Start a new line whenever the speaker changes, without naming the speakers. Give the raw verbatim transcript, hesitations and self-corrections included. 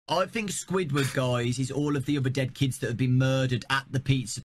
I think Squidward, guys, is all of the other dead kids that have been murdered at the pizza